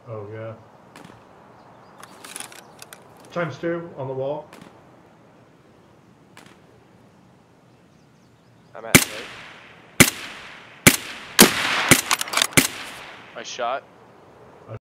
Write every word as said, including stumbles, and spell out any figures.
Oh, yeah. Times two on the wall. I'm at right. I shot.